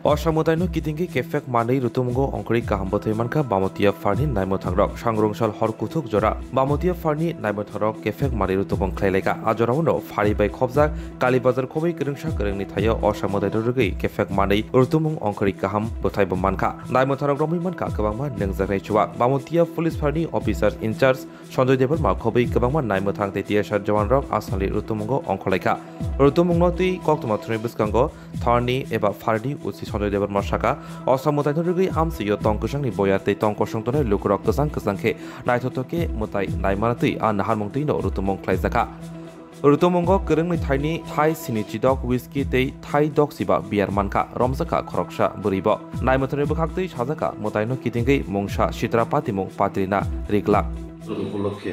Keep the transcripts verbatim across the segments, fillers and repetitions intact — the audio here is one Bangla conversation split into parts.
অসামতাইনো কিতিংকি কেফেক মানেই রুতুমঙ্গ অঙ্করি কাহাম বথৈমানকা বামতিয়া ফারনি নাইমো থাংরক সাংরংসাল হর কুথুক জরা বামতিয়া ফারনি নাইমো থাংরক কেফেক মানেই রুতুমং খ্লাইলাইকা আজরাউনো ফারিবাই খবজাক কালীবাজার খবৈ গরংসা গরংনি থাইও অসামতাইনো রুগৈ কেফেক মানেই রুতুমং অঙ্করি কাহাম বথৈব মানকা নাইমো থাংরক রमै মানকা গবাংমা नोंजानाय चुवा बामতিয়া पुलिस फारनि अफिसार इनचार्ज सञ्जय देवर मा खबै गबांमा नाइमो थांते टिएसआर जवान रक आसालि रुतुमंग अंखलाइका रुतुमंग नति कक्तमा थ्रनि बिस्कांग थारनि एबा फारनि उसि सञ्जय देवर मा शाखा असामताइनो रुगै आमसियो तंकसंनि बयाते तंकसंतने लुकरक कसां कसांखे नाइथथके मुताइ नाइमानतै आ नाहारमंतैनो रुतुमंग ख्लाइजाका रुतुमंग गरंनि थाइनि थाइ सिनिचिदक विस्की तै थाइ दक सिबा बियार मानका रमजाका खरकसा बुरिब नाइमथने बखाक्तै साजाका मुताइनो कितिंगै मुंसा सित्रा पातिमुं पात्रिना रिगलाक উপলক্ষে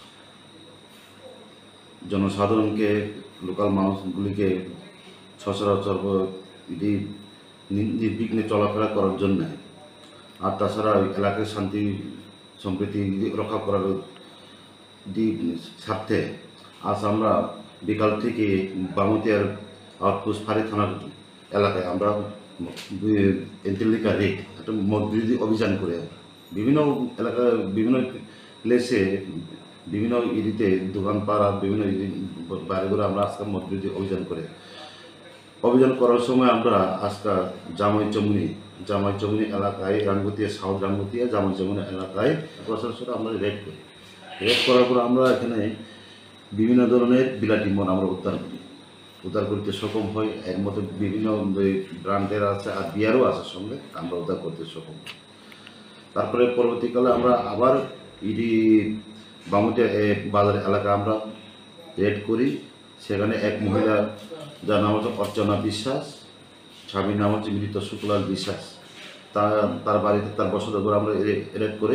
জনসাধারণকে লোকাল মানুষগুলিকে সচরাচর নির্বিঘ্নে চলাফেরা করার জন্য আর তাছাড়া এলাকার শান্তি সম্প্রীতি রক্ষা করার স্বার্থে আজ আমরা বিকাল থেকে বামতিয়ার আউটপোস্ট ফাঁড়ি থানার এলাকায় আমরা এন্টেলিকা রেড একটা মদবিরোধী অভিযান করে বিভিন্ন এলাকা বিভিন্ন প্লেসে বিভিন্ন ইরিতে দোকানপাড়া বিভিন্ন বাড়িঘরে আমরা আজকে মদবিরোধী অভিযান করে অভিযান করার সময় আমরা আজকে জামাই চমুনি জামাই চমুনি এলাকায় রাঙ্গুতিয়া সাউথ রাঙ্গুতিয়া জামাই চমুনি এলাকায় প্রশাসন আমরা রেড করি রেড করার পর আমরা এখানে বিভিন্ন ধরনের বিলাটি মদ আমরা উদ্ধার করি উদ্ধার করতে সক্ষম হই এর মধ্যে বিভিন্ন ব্র্যান্ডের আছে আর বিয়ারও আছে সঙ্গে আমরা উদ্ধার করতে সক্ষম হই তারপরে পরবর্তীকালে আমরা আবার ইডি বামুটিয়া বাজার এলাকা আমরা রেড করি সেখানে এক মহিলা যার নাম হচ্ছে অর্চনা বিশ্বাস স্বামীর নাম হচ্ছে মৃত শুক্লাল বিশ্বাস তার তার বাড়িতে তার বসত করে আমরা রেড করে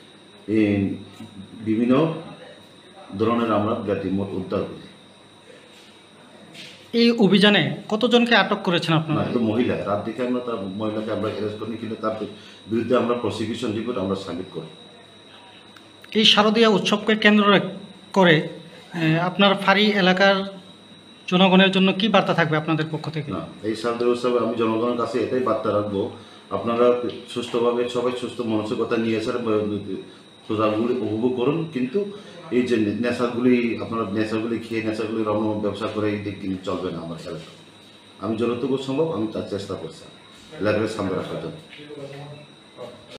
বিভিন্ন ধরনের আমরা বিলাটি মদ উদ্ধার করি। এই অভিযানে কতজনকে আটক করেছেন আপনারা? তো মহিলা রাত দিকে আমরা তার মহিলাকে আমরা অ্যারেস্ট করি কিন্তু তার বিরুদ্ধে আমরা প্রসিকিউশন রিপোর্ট আমরা সাবমিট করি। এই শারদীয়া উৎসবকে কেন্দ্র করে আপনার ফাঁড়ি এলাকার জনগণের জন্য কি বার্তা থাকবে আপনাদের পক্ষ থেকে? না এই শারদীয়া উৎসবে আমি জনগণের কাছে এটাই বার্তা রাখবো আপনারা সুস্থভাবে সবাই সুস্থ মানসিকতা নিয়ে এসে পূজাগুলি উপভোগ করুন কিন্তু এই যে নেশাগুলি আপনারা নেশাগুলি খেয়ে নেশাগুলি রম ব্যবসা করে এই দিক কিন্তু চলবে না আমার এলাকায়। আমি যতটুকু সম্ভব আমি তার চেষ্টা করছি এলাকাকে সামনে রাখার জন্য।